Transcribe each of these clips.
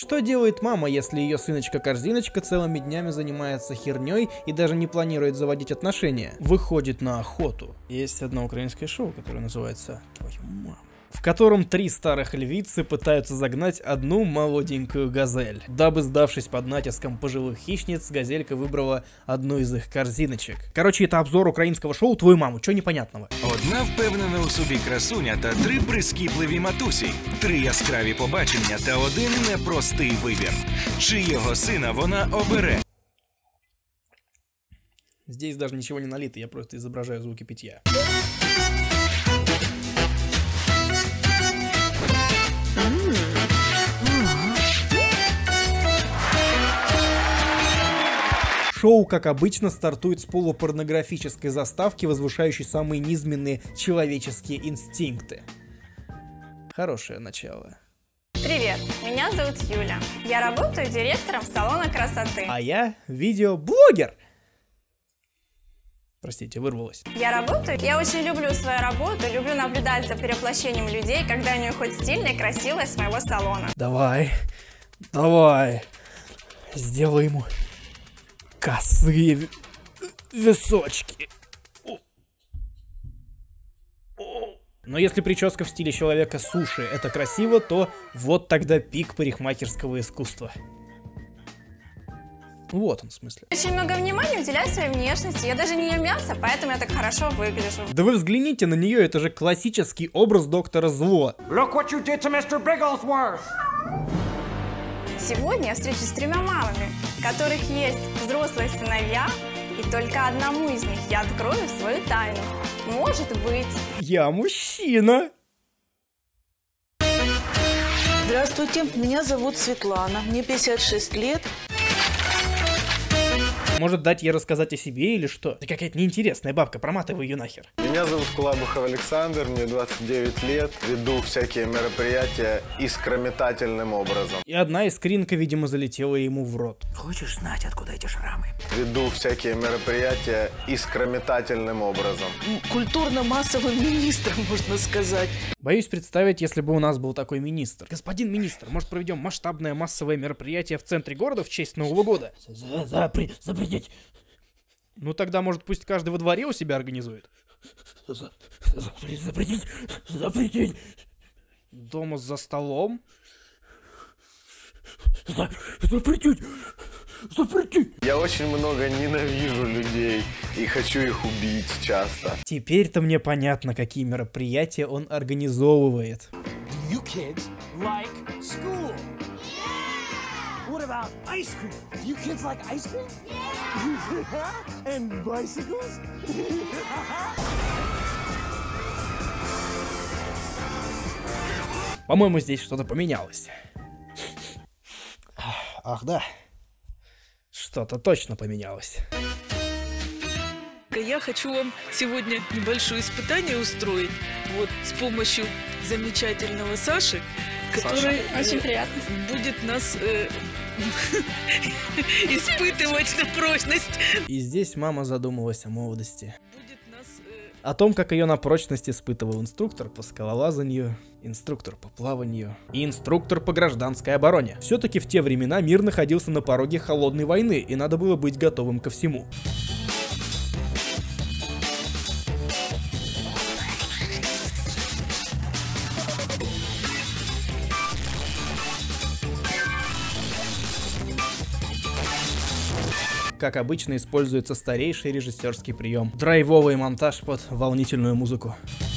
Что делает мама, если ее сыночка-корзиночка целыми днями занимается херней и даже не планирует заводить отношения? Выходит на охоту. Есть одно украинское шоу, которое называется «Твою маму», в котором 3 старых львицы пытаются загнать одну молоденькую газель. Дабы, сдавшись под натиском пожилых хищниц, газелька выбрала одну из их корзиночек. Короче, это обзор украинского шоу «Твою маму», чого непонятного? Одна впевнена у собі красуня та 3 прискіпливі матусі, 3 яскраві побачення та 1 непростий вибір. Чиєго сина вона обере? Здесь даже ничего не налито, я просто изображаю звуки питья. Шоу, как обычно, стартует с полупорнографической заставки, возвышающей самые низменные человеческие инстинкты. Хорошее начало. Привет, меня зовут Юля. Я работаю директором салона красоты. А я видеоблогер. Простите, вырвалась. Я очень люблю свою работу, люблю наблюдать за перевоплощением людей, когда они уходят стильно и красиво из моего салона. Давай, сделай ему косые височки. Но если прическа в стиле человека суши это красиво, то вот тогда пик парикмахерского искусства. Вот он, в смысле. Очень много внимания уделяю своей внешности. Я даже не ем мясо, поэтому я так хорошо выгляжу. Да вы взгляните на нее, это же классический образ доктора Зло. Look what you did to Mr. Bigglesworth! Сегодня я встречусь с 3 мамами, у которых есть взрослые сыновья, и только одному из них я открою свою тайну. Может быть. Я мужчина. Здравствуйте, меня зовут Светлана, мне 56 лет. Может дать ей рассказать о себе или что? Ты какая-то неинтересная бабка, проматывай ее нахер. Меня зовут Кулабухов Александр, мне 29 лет, веду всякие мероприятия искрометательным образом. И одна искринка, видимо, залетела ему в рот. Хочешь знать, откуда эти шрамы? Веду всякие мероприятия искрометательным образом. Культурно-массовым министром, можно сказать. Боюсь представить, если бы у нас был такой министр. Господин министр, может проведем масштабное массовое мероприятие в центре города в честь Нового года? Запретить. Ну тогда, может, пусть каждый во дворе у себя организует? Запретить. Дома за столом? Запретить. Я очень много ненавижу людей и хочу их убить часто. Теперь-то мне понятно, какие мероприятия он организовывает. You kids like school. What about ice cream? You kids like ice cream? Yeah. And bicycles? По-моему, здесь что-то поменялось. Ах, да. Что-то точно поменялось. Я хочу вам сегодня небольшое испытание устроить. Вот с помощью замечательного Саши, который Очень приятно. будет нас испытывать на прочность. И здесь мама задумалась о молодости. Будет нас, О том, как ее на прочность испытывал инструктор по скалолазанию, инструктор по плаванию и инструктор по гражданской обороне. Все-таки в те времена мир находился на пороге холодной войны, и надо было быть готовым ко всему. Как обычно, используется старейший режиссерский прием. Драйвовый монтаж под волнительную музыку.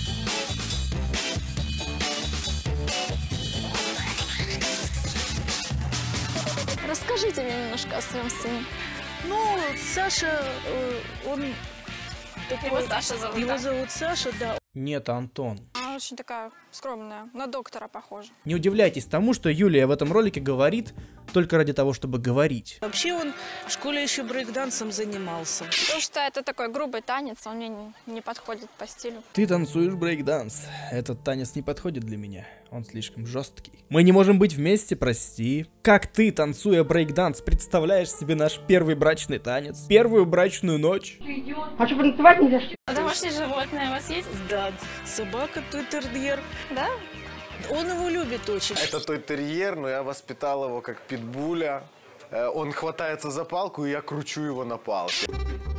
Расскажите мне немножко о своем сыне. ну, Саша, он такой... Его Саша зовут, Его да? зовут Саша, да. Нет, Антон. Она очень такая скромная, на доктора похожа. Не удивляйтесь тому, что Юлия в этом ролике говорит только ради того, чтобы говорить. Вообще он в школе еще брейкдансом занимался. Потому что это такой грубый танец, он мне не подходит по стилю. Ты танцуешь брейкданс. Этот танец не подходит для меня. Он слишком жесткий. Мы не можем быть вместе, прости. Как ты, танцуя брейкданс, представляешь себе наш первый брачный танец? Первую брачную ночь? А что, танцевать нельзя? А домашние животные у вас есть? Да, собака, тутерьер. Да? Он его любит очень. Это той терьер, но я воспитал его как питбуля. Он хватается за палку, и я кручу его на палке.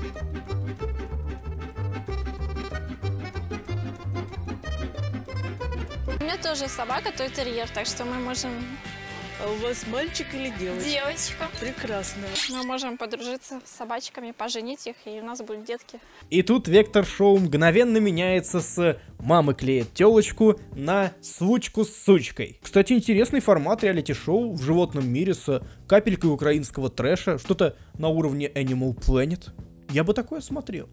У меня тоже собака, той терьер, так что мы можем... А у вас мальчик или девочка? Девочка. Прекрасно. Мы можем подружиться с собачками, поженить их, и у нас будут детки. И тут вектор шоу мгновенно меняется с «мамы клеят телочку» на «случку с сучкой». Кстати, интересный формат реалити-шоу в животном мире с капелькой украинского трэша, что-то на уровне Animal Planet. Я бы такое смотрел.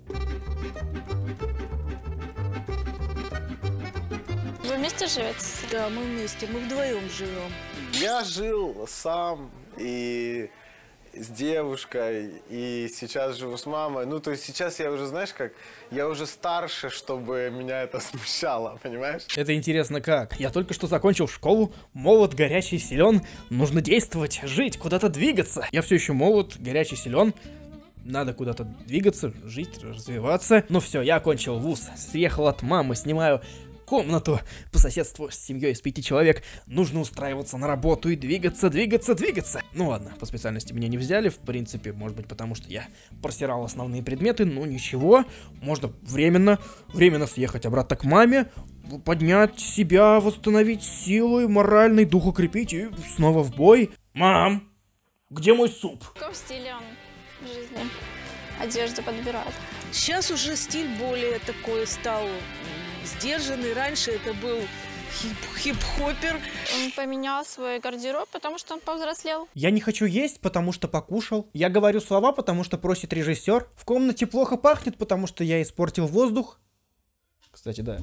Вы вместе живете? Да, мы вместе, мы вдвоем живем. Я жил сам и с девушкой, и сейчас живу с мамой. Ну, то есть сейчас я уже, знаешь как, я уже старше, чтобы меня это смущало, понимаешь? Это интересно как? Я только что закончил школу, молод, горячий, силен. Нужно действовать, жить, куда-то двигаться. Я все еще молод, горячий, силен. Надо куда-то двигаться, жить, развиваться. Ну все, я окончил вуз, съехал от мамы, снимаю комнату по соседству с семьей из 5 человек. Нужно устраиваться на работу и двигаться. Ну ладно, по специальности меня не взяли, в принципе, может быть, потому что я просирал основные предметы, но ничего. Можно временно съехать обратно к маме, поднять себя, восстановить силы, моральный дух укрепить и снова в бой. Мам, где мой суп? В каком стиле он в жизни одежду подбирает? Сейчас уже стиль более такой стал сдержанный. Раньше это был хип-хоппер. Он поменял свой гардероб, потому что он повзрослел. Я не хочу есть, потому что покушал. Я говорю слова, потому что просит режиссер. В комнате плохо пахнет, потому что я испортил воздух. Кстати, да.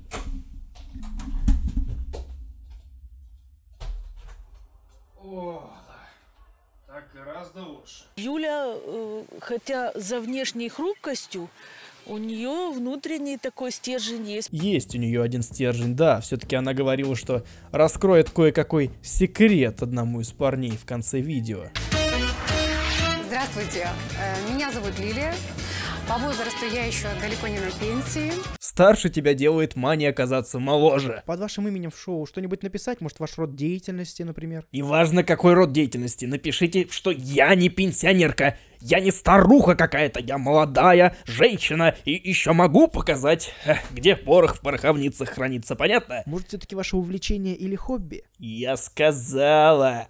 О, так гораздо лучше. Юля, хотя за внешней хрупкостью, у нее внутренний такой стержень есть. Есть у нее один стержень, да. Все-таки она говорила, что раскроет кое-какой секрет одному из парней в конце видео. Здравствуйте, меня зовут Лилия. По возрасту я еще далеко не на пенсии. Старше тебя делает мания оказаться моложе. Под вашим именем в шоу что-нибудь написать? Может, ваш род деятельности, например? И важно, какой род деятельности. Напишите, что я не пенсионерка, я не старуха какая-то, я молодая женщина. И еще могу показать, где порох в пороховницах хранится, понятно? Может, все-таки ваше увлечение или хобби? Я сказала...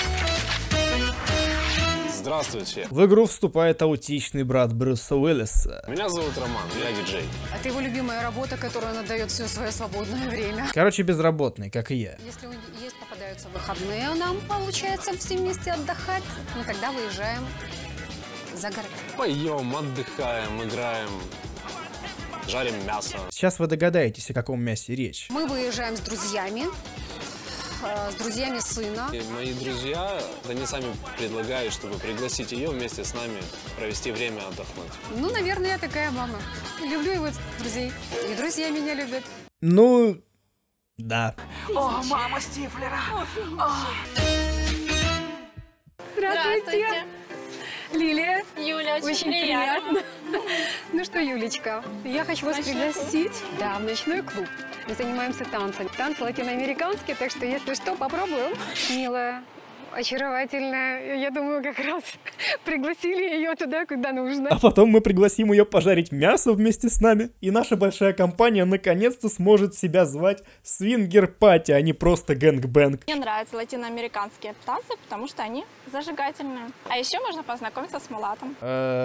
Здравствуйте. В игру вступает аутичный брат Брюса Уиллиса. Меня зовут Роман, я диджей. Это его любимая работа, которую он отдает все свое свободное время. Короче, безработный, как и я. Если есть попадаются выходные, нам получается все вместе отдыхать. Мы тогда выезжаем за город. Поем, отдыхаем, играем, жарим мясо. Сейчас вы догадаетесь, о каком мясе речь. Мы выезжаем с друзьями сына. И мои друзья, они сами предлагают, чтобы пригласить ее вместе с нами провести время, отдохнуть. Ну, наверное, я такая мама. Люблю его друзей. И друзья меня любят. Ну, да. О, мама Стифлера! Здравствуйте. Лилия. Юля, Очень приятно. Ну что, Юлечка, я хочу вас пригласить в ночной клуб. Мы занимаемся танцами. Танцы латиноамериканские, так что, если что, попробуем. Милая, очаровательная. Я думаю, как раз пригласили ее туда, куда нужно. А потом мы пригласим ее пожарить мясо вместе с нами. И наша большая компания наконец-то сможет себя звать свингер-пати, а не просто гэнг-бэнг. Мне нравятся латиноамериканские танцы, потому что они зажигательные. А еще можно познакомиться с мулатом.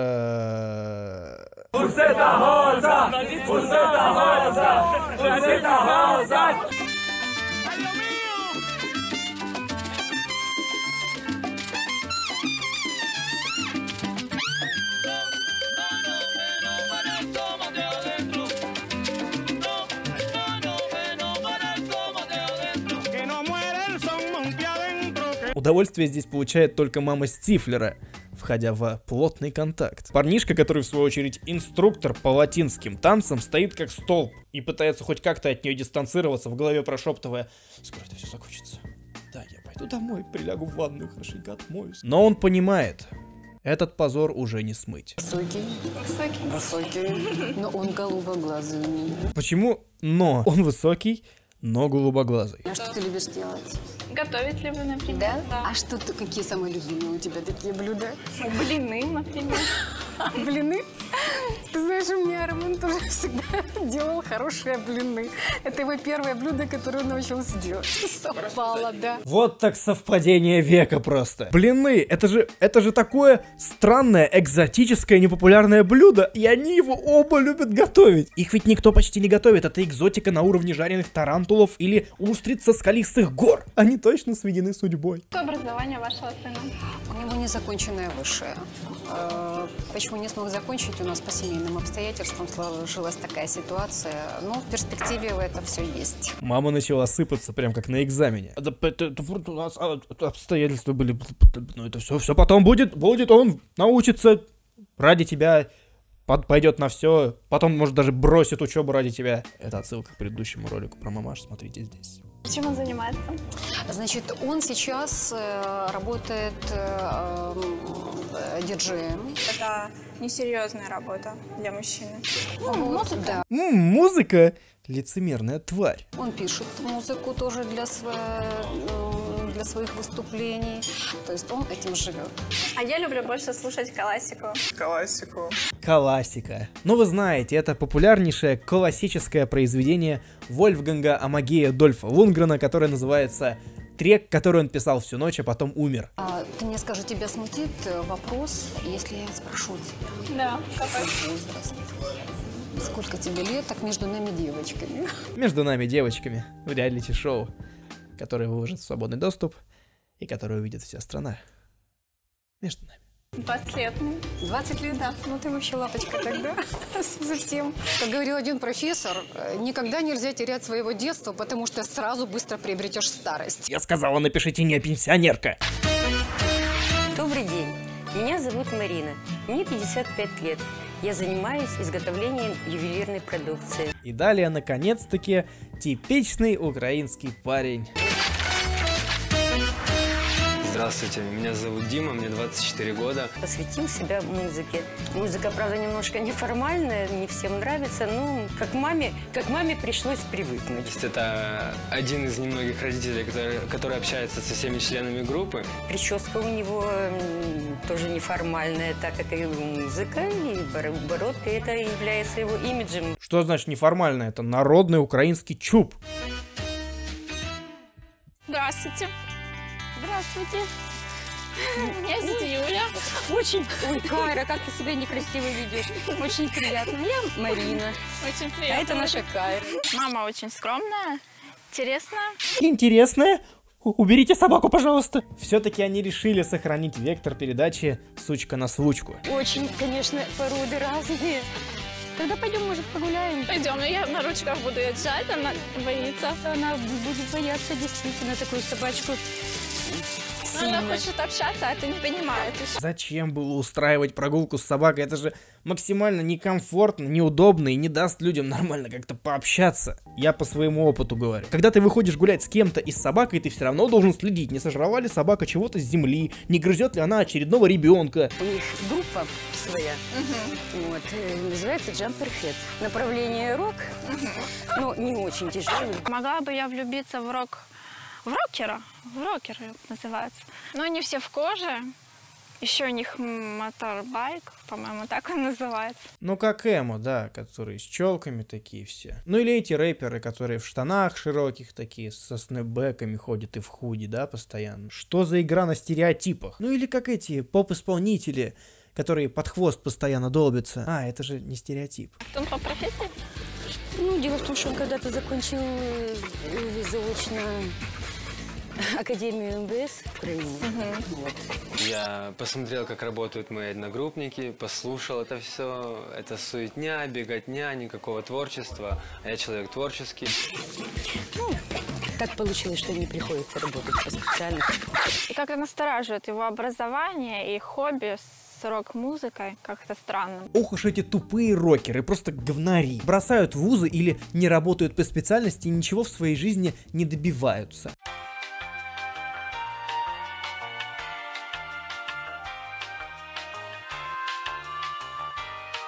Удовольствие здесь получает только мама Стифлера, входя в плотный контакт. Парнишка, который в свою очередь инструктор по латинским танцам, стоит как столб и пытается хоть как-то от нее дистанцироваться, в голове прошептывая: «Скоро это все закончится. Да, я пойду домой, прилягу в ванную, хорошенько отмоюсь». Но он понимает, этот позор уже не смыть. Высокий. Но он голубоглазый. Почему «но»? Он высокий, но голубоглазый. А что ты любишь делать? Готовить люблю, например. Да? А что ты, какие самые любимые у тебя такие блюда? Блины, например. Блины? Ты знаешь, у меня Роман тоже всегда делал хорошие блины. Это его первое блюдо, которое он научился делать. Совпало, да. Вот так совпадение века просто. Блины, это же такое странное, экзотическое, непопулярное блюдо, и они его оба любят готовить. Их ведь никто почти не готовит, это экзотика на уровне жареных тарантулов или устриц со скалистых гор. Они точно сведены судьбой. Какое образование вашего сына? У него незаконченное высшее. Почему не смог закончить? У нас по семейным обстоятельствам сложилась такая ситуация. Но в перспективе это все есть. Мама начала сыпаться, прям как на экзамене. У нас обстоятельства были. Ну это все потом будет, он научится ради тебя, пойдет на все, потом, может, даже бросит учебу ради тебя. Это отсылка к предыдущему ролику про мамаш, смотрите здесь. Чем он занимается? Значит, он сейчас работает диджеем. Это несерьезная работа для мужчины. Музыка? Да. Музыка? Лицемерная тварь. Он пишет музыку тоже для своих выступлений. То есть он этим живет. А я люблю больше слушать классику. Классика. Ну вы знаете, это популярнейшее классическое произведение Вольфганга Амадея Дольфа Лундгрена, которое называется «Трек, который он писал всю ночь, а потом умер». Ты мне скажи, тебя смутит вопрос, если я спрошу тебя? Да. Какой возраст? Сколько тебе лет, так между нами девочками? Между нами девочками в реалити-шоу, которое выложит в свободный доступ и которое увидит вся страна. Между нами. 20 лет. 20 лет, да. Ну ты вообще лапочка тогда. Совсем. Как говорил один профессор, никогда нельзя терять своего детства, потому что сразу быстро приобретешь старость. Я сказала, напишите «не пенсионерка». Добрый день. Меня зовут Марина. Мне 55 лет. Я занимаюсь изготовлением ювелирной продукции. И далее, наконец-таки, типичный украинский парень. Здравствуйте, меня зовут Дима, мне 24 года. Посвятил себя музыке. Музыка, правда, немножко неформальная, не всем нравится, но как маме пришлось привыкнуть. Это один из немногих родителей, который общается со всеми членами группы. Прическа у него тоже неформальная, так как и музыка, и бородка, это является его имиджем. Что значит неформально? Это народный украинский чуб. Здравствуйте. Здравствуйте. Меня зовут Юля. Очень... Ой, Кайра, как ты себя некрасиво ведешь. Очень приятно. Я Марина. Очень приятно. А это наша Кайра. Мама очень скромная, интересная. Интересное? Уберите собаку, пожалуйста. Все-таки они решили сохранить вектор передачи «Сучка на случку». Очень, конечно, породы разные. Тогда пойдем, может, погуляем? Пойдем, но я на ручках буду держать, она боится. Она будет бояться действительно такую собачку. Но она хочет общаться, а ты не понимаешь. Зачем было устраивать прогулку с собакой? Это же максимально некомфортно, неудобно и не даст людям нормально как-то пообщаться. Я по своему опыту говорю. Когда ты выходишь гулять с кем-то и с собакой, ты все равно должен следить, не сожрала ли собака чего-то с земли, не грызет ли она очередного ребенка. У них группа своя, вот, называется Jumper Head. Направление рок, но не очень тяжелый. Могла бы я влюбиться в рокера называется. Но они все в коже. Еще у них моторбайк, по-моему, так он называется. Ну, как эмо, да, которые с челками такие все. Ну, или эти рэперы, которые в штанах широких такие, со снэпбэками ходят и в худи, да, постоянно. Что за игра на стереотипах? Ну, или как эти поп-исполнители, которые под хвост постоянно долбятся. А, это же не стереотип. Он по профессии? Ну, дело в том, что он когда-то закончил заочно Академию МВС Украины. Вот. Я посмотрел, как работают мои одногруппники, послушал это все. Это суетня, беготня, никакого творчества. А я человек творческий. Ну, так получилось, что мне приходится работать по специальности. И как-то настораживает его образование и хобби с рок-музыкой, как-то странно. Ох уж эти тупые рокеры, просто говнари. Бросают вузы или не работают по специальности и ничего в своей жизни не добиваются.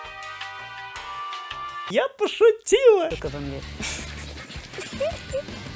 Я пошутила! Сколько вам лет?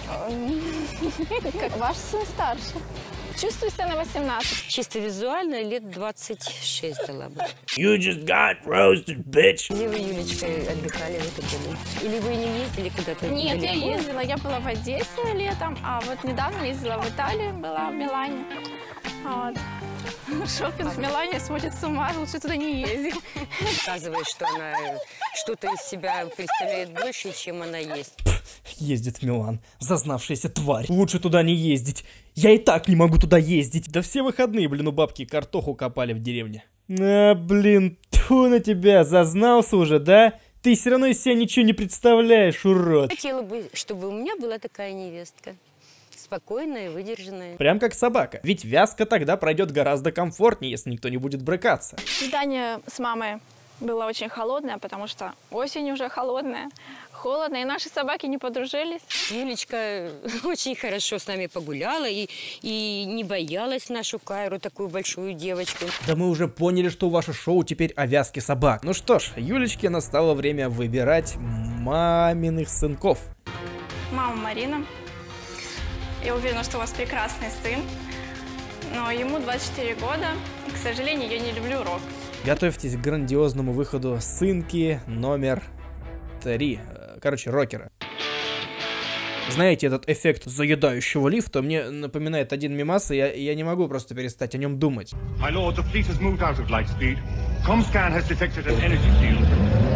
Как ваш сын старше. Чувствую себя на 18. Чисто визуально лет 26 дала бы. You just got roasted, bitch. Где вы, Юлечка, отдыхали в этом году? Или вы не ездили куда-то? Нет, я далеко? ездила. Я была в Одессе летом, а вот недавно ездила в Италию, была в Милане. Вот. Шопинг в Милане сводит с ума, лучше туда не ездить. Показывает, что она что-то из себя представляет больше, чем она есть. Ездит в Милан. Зазнавшаяся тварь. Лучше туда не ездить. Я и так не могу туда ездить. Да все выходные, блин, у бабки картоху копали в деревне. Блин, тьфу на тебя. Зазнался уже, да? Ты все равно из себя ничего не представляешь, урод. Хотела бы, чтобы у меня была такая невестка. Спокойная, выдержанная. Прям как собака. Ведь вязка тогда пройдет гораздо комфортнее, если никто не будет брыкаться. Свидание с мамой было очень холодное, потому что осень уже холодная. Холодно, и наши собаки не подружились. Юлечка очень хорошо с нами погуляла и не боялась нашу Кайру, такую большую девочку. Да мы уже поняли, что ваше шоу теперь о вязке собак. Ну что ж, Юлечке настало время выбирать маминых сынков. Мама Марина. Я уверена, что у вас прекрасный сын, но ему 24 года, и, к сожалению, я не люблю рок. Готовьтесь к грандиозному выходу сынки номер 3. Короче, рокера. Знаете, этот эффект заедающего лифта мне напоминает один мемас, и я не могу просто перестать о нем думать. My lord, the fleet has moved out of Lightspeed. Comscan has detected an energy field.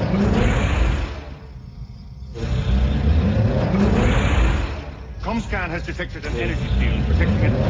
Comscan has detected an energy field protecting it.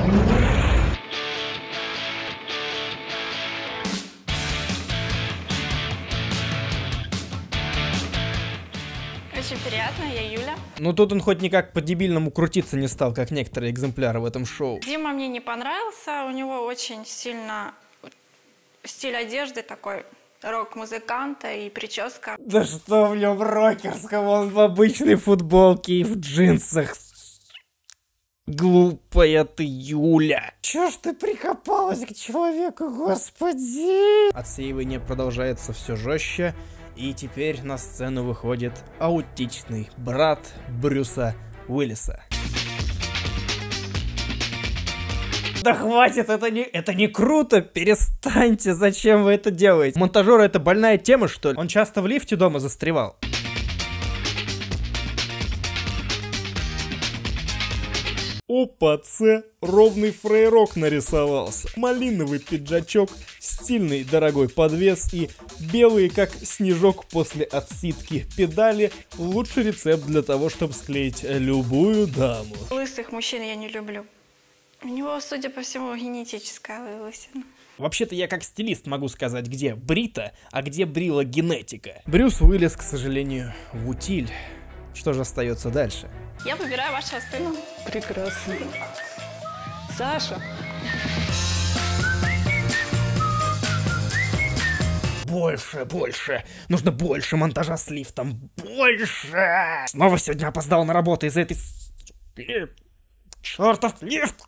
Очень приятно, я Юля. Ну тут он хоть никак по-дебильному крутиться не стал, как некоторые экземпляры в этом шоу. Дима мне не понравился, у него очень сильно стиль одежды такой рок-музыканта и прическа. Да что в нем рокерского, он в обычной футболке и в джинсах. Глупая ты, Юля. Чё ж ты прикопалась к человеку, господи? Отсеивание продолжается все жестче. И теперь на сцену выходит аутичный брат Брюса Уиллиса. Да хватит, это не круто, перестаньте, зачем вы это делаете? У монтажера это больная тема, что ли? Он часто в лифте дома застревал. Опа-це, ровный фрейрок нарисовался. Малиновый пиджачок, стильный дорогой подвес и белые, как снежок после отсидки педали. Лучший рецепт для того, чтобы склеить любую даму. Лысых мужчин я не люблю. У него, судя по всему, генетическая лысина. Вообще-то я как стилист могу сказать, где брита, а где брила генетика. Брюс Уиллис, к сожалению, в утиль. Что же остается дальше? Я выбираю вашего сына. Прекрасно. Саша. Больше. Нужно больше монтажа с лифтом. Больше. Снова сегодня опоздал на работу из-за этой... Чёртов лифт.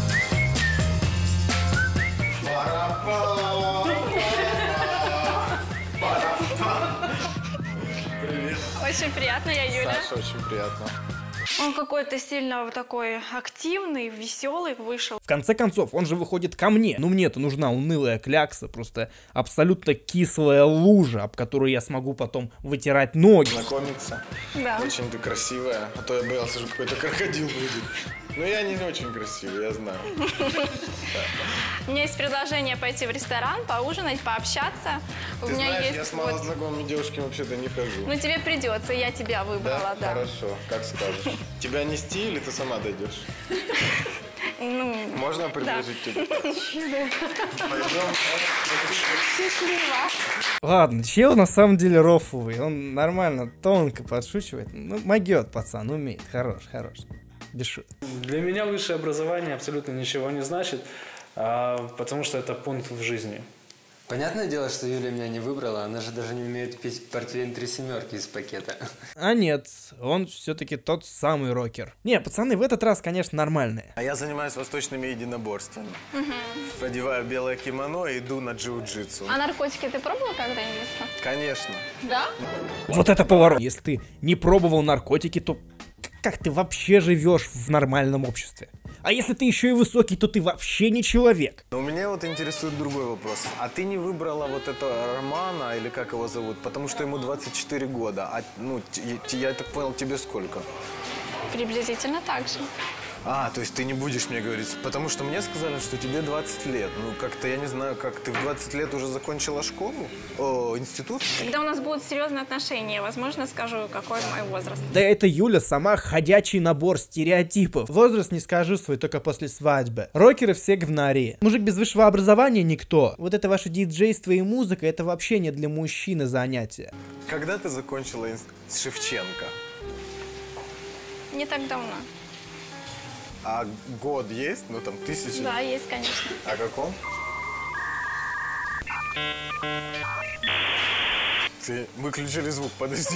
Очень приятно, я Юля. Саша, очень приятно. Он какой-то сильно такой активный, веселый вышел. В конце концов, он же выходит ко мне. Ну мне-то нужна унылая клякса, просто абсолютно кислая лужа, об которую я смогу потом вытирать ноги. Знакомиться. Да. Очень ты красивая, а то я боялся, что какой-то крокодил будет. Но я не очень красивый, я знаю. У меня есть предложение пойти в ресторан, поужинать, пообщаться. У Ты меня знаешь, есть я с малознакомыми девушками вообще-то не хожу. Ну тебе придется, я тебя выбрала, да. Хорошо, как скажешь. Тебя нести или ты сама дойдешь? Ну, можно предложить тебе? Пойдем. Ладно, чел на самом деле рофловый. Он нормально, тонко подшучивает. Ну, могет пацан, умеет. Хорош. Без шуток. Для меня высшее образование абсолютно ничего не значит, потому что это пункт в жизни. Понятное дело, что Юля меня не выбрала, она же даже не умеет пить портвейн 3 семерки из пакета. А нет, он все-таки тот самый рокер. Не, пацаны, в этот раз, конечно, нормальные. А я занимаюсь восточными единоборствами. Одеваю белое кимоно и иду на джиу-джитсу. А наркотики ты пробовала когда-нибудь? Конечно. Да? Вот это поворот. Если ты не пробовал наркотики, то Как ты вообще живешь в нормальном обществе? А если ты еще и высокий, то ты вообще не человек. Но меня вот интересует другой вопрос. А ты не выбрала вот этого Романа, или как его зовут, потому что ему 24 года. А, ну, я так понял, тебе сколько? Приблизительно так же. А, то есть ты не будешь мне говорить, потому что мне сказали, что тебе 20 лет. Ну, как-то я не знаю, как ты в 20 лет уже закончила школу? О, институт? Когда у нас будут серьезные отношения, возможно, скажу, какой мой возраст. Да это Юля сама ходячий набор стереотипов. Возраст не скажу свой, только после свадьбы. Рокеры все говнари. Мужик без высшего образования никто. Вот это ваше диджейство и музыка, это вообще не для мужчины занятие. Когда ты закончила Шевченко? Не так давно. А год есть? Ну там 1000? Да, есть, конечно. А каком? Ты выключили звук, подожди.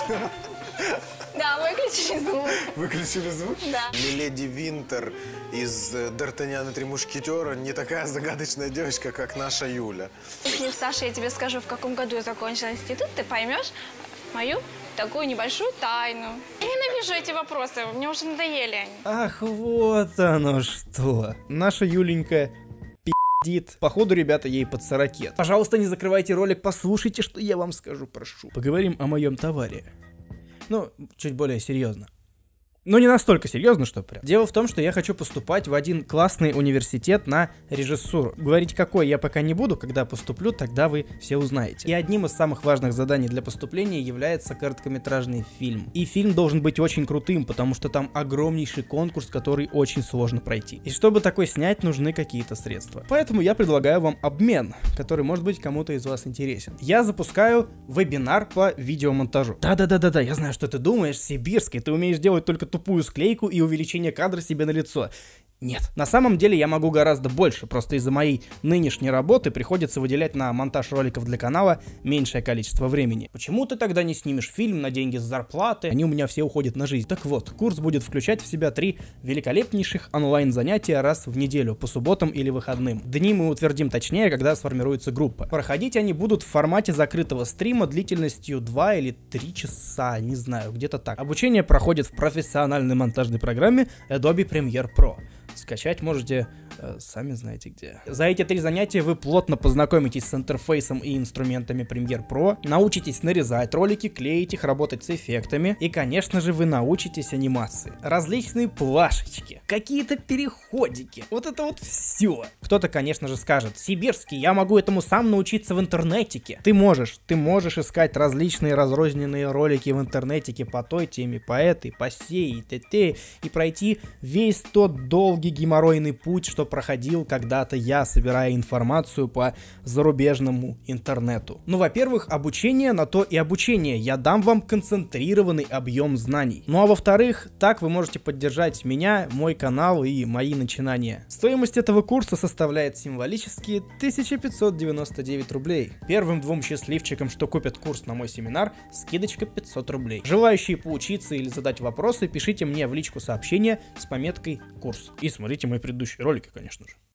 Да, выключили звук. Выключили звук? Да. Миледи Винтер из «Д'Артаньяна и 3 мушкетера» не такая загадочная девочка, как наша Юля. Если, Саша, я тебе скажу, в каком году я закончила институт, ты поймешь мою такую небольшую тайну. Я ненавижу эти вопросы, мне уже надоели они. Ах, вот оно что. Наша Юленька пи***дит. Походу, ребята, ей под 40. Пожалуйста, не закрывайте ролик, послушайте, что я вам скажу, прошу. Поговорим о моем товаре. Ну, чуть более серьезно. Но не настолько серьезно, что прям. Дело в том, что я хочу поступать в один классный университет на режиссуру. Говорить какой я пока не буду, когда поступлю, тогда вы все узнаете. И одним из самых важных заданий для поступления является короткометражный фильм. И фильм должен быть очень крутым, потому что там огромнейший конкурс, который очень сложно пройти. И чтобы такой снять, нужны какие-то средства. Поэтому я предлагаю вам обмен, который может быть кому-то из вас интересен. Я запускаю вебинар по видеомонтажу. Да-да-да-да-да, я знаю, что ты думаешь, сибирский, ты умеешь делать только тупую склейку и увеличение кадра себе на лицо. Нет, на самом деле я могу гораздо больше, просто из-за моей нынешней работы приходится выделять на монтаж роликов для канала меньшее количество времени. Почему ты тогда не снимешь фильм на деньги с зарплаты? Они у меня все уходят на жизнь. Так вот, курс будет включать в себя 3 великолепнейших онлайн-занятия раз в неделю, по субботам или выходным. Дни мы утвердим точнее, когда сформируется группа. Проходить они будут в формате закрытого стрима длительностью 2 или 3 часа, не знаю, где-то так. Обучение проходит в профессиональной монтажной программе Adobe Premiere Pro. Скачать можете, сами знаете где. За эти 3 занятия вы плотно познакомитесь с интерфейсом и инструментами Premiere Pro, научитесь нарезать ролики, клеить их, работать с эффектами, и, конечно же, вы научитесь анимации. Различные плашечки, какие-то переходики, вот это вот все. Кто-то, конечно же, скажет: сибирский, я могу этому сам научиться в интернетике. Ты можешь искать различные разрозненные ролики в интернетике по той теме, по этой, по сей, и т.т. и пройти весь тот долгий геморройный путь, что проходил когда-то я, собирая информацию по зарубежному интернету. Ну, во-первых, обучение на то и обучение. Я дам вам концентрированный объем знаний. Ну, а во-вторых, так вы можете поддержать меня, мой канал и мои начинания. Стоимость этого курса составляет символические 1599 рублей. Первым 2 счастливчикам, что купят курс на мой семинар, скидочка 500 рублей. Желающие поучиться или задать вопросы, пишите мне в личку сообщения с пометкой «Курс». И смотрите мои предыдущие ролики, конечно же.